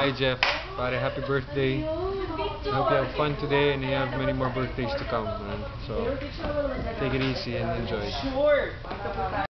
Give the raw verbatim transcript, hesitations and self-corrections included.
Hi Jeff, pare, happy birthday. I hope you have fun today and you have many more birthdays to come, man. So take it easy and enjoy.